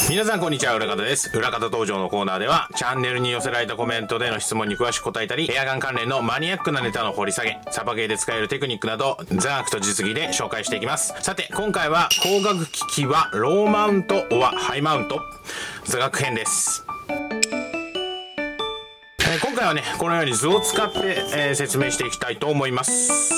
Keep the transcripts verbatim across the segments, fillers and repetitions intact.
皆さんこんにちは、裏方です。裏方登場のコーナーではチャンネルに寄せられたコメントでの質問に詳しく答えたり、エアガン関連のマニアックなネタの掘り下げ、サバゲーで使えるテクニックなど座学と実技で紹介していきます。さて今回は光学機器はローマウントはハイマウント座学編です。今回はね、このように図を使って、えー、説明していきたいと思います。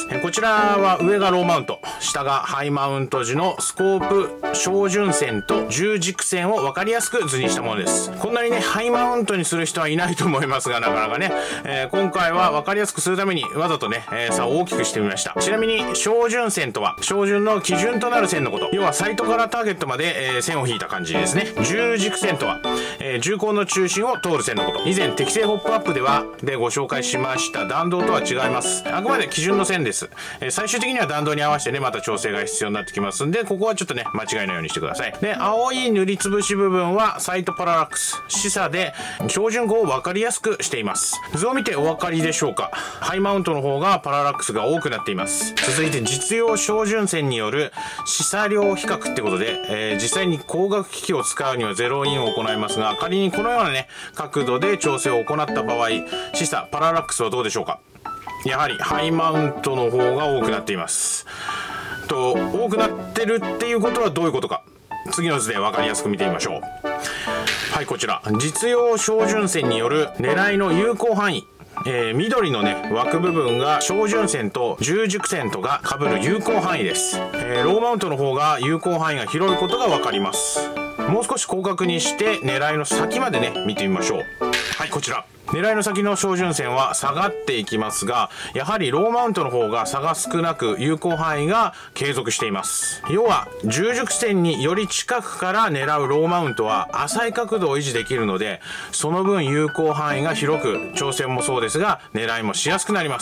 えー、こちらは上がローマウント、下がハイマウント時のスコープ照準線と十軸線を分かりやすく図にしたものです。こんなにね、ハイマウントにする人はいないと思いますが、なかなかね、えー、今回は分かりやすくするためにわざとね、えー、差を大きくしてみました。ちなみに照準線とは、照準の基準となる線のこと。要はサイトからターゲットまで、えー、線を引いた感じですね。十軸線とは、えー、銃口の中心を通る線のこと。以前適正ホップアップではでご紹介しました弾道とは違います。あくまで基準の線です。えー、最終的には弾道に合わせてね、また調整が必要になってきますんで、ここはちょっとね、間違いないようにしてください。で、青い塗りつぶし部分はサイトパララックス、示唆で標準語を分かりやすくしています。図を見てお分かりでしょうか。ハイマウントの方がパララックスが多くなっています。続いて実用照準線による示唆量比較ってことで、えー、実際に光学機器を使うにはゼロインを行いますが、仮にこのようなね、角度で調整を行った場合、示唆パララックスはどうでしょうか。やはりハイマウントの方が多くなっています。と多くなってるっていうことはどういうことか、次の図で分かりやすく見てみましょう。はい、こちら実用照準線による狙いの有効範囲。えー、緑のね枠部分が照準線と十軸線とが被る有効範囲です。えー、ローマウントの方が有効範囲が広いことが分かります。もう少し広角にして狙いの先までね見てみましょう。はい、こちら狙いの先の照準線は下がっていきますが、やはりローマウントの方が差が少なく有効範囲が継続しています。要は十軸線により近くから狙うローマウントは浅い角度を維持できるので、その分有効範囲が広く、調整もそうですが狙いもしやすくなります。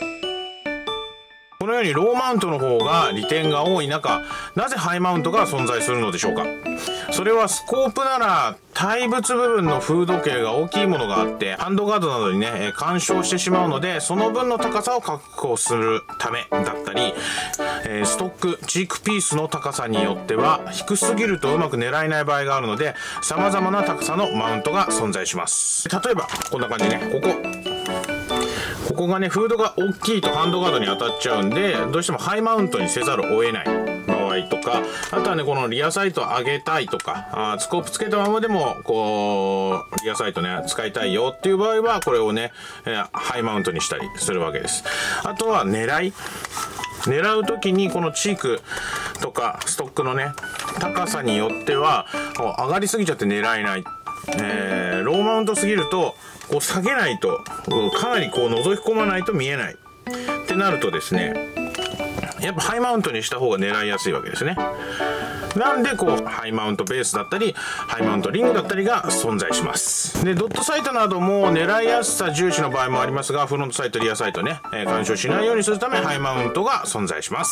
このようにローマウントの方が利点が多い中、なぜハイマウントが存在するのでしょうか。それはスコープなら対物部分の風土径が大きいものがあって、ハンドガードなどにね干渉してしまうので、その分の高さを確保するためだったり、えー、ストックチークピースの高さによっては低すぎるとうまく狙えない場合があるので、様々な高さのマウントが存在します。例えばこんな感じね、ここここがね、フードが大きいとハンドガードに当たっちゃうんで、どうしてもハイマウントにせざるを得ない場合とか、あとはね、このリアサイトを上げたいとか、あスコープつけたままでもこうリアサイトね使いたいよっていう場合は、これをね、えー、ハイマウントにしたりするわけです。あとは狙い狙う時にこのチークとかストックのね高さによっては上がりすぎちゃって狙えない、えー、ローマウントすぎるとこう下げないとかなりこう覗き込まないと見えないってなるとですね、やっぱハイマウントにした方が狙いやすいわけですね。なんでこうハイマウントベースだったりハイマウントリングだったりが存在します。でドットサイトなども狙いやすさ重視の場合もありますが、フロントサイトリアサイトね、えー、干渉しないようにするためハイマウントが存在します。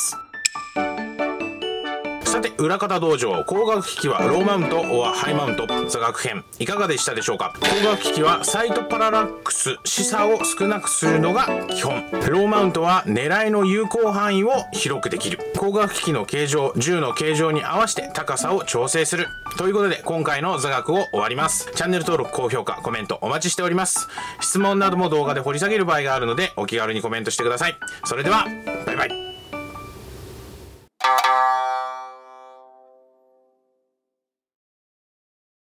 さて裏方道場、光学機器はローマウントはハイマウント座学編いかがでしたでしょうか。光学機器はサイトパララックス示唆を少なくするのが基本。ローマウントは狙いの有効範囲を広くできる。光学機器の形状、銃の形状に合わせて高さを調整するということで、今回の座学を終わります。チャンネル登録、高評価、コメントお待ちしております。質問なども動画で掘り下げる場合があるので、お気軽にコメントしてください。それではバイバイ。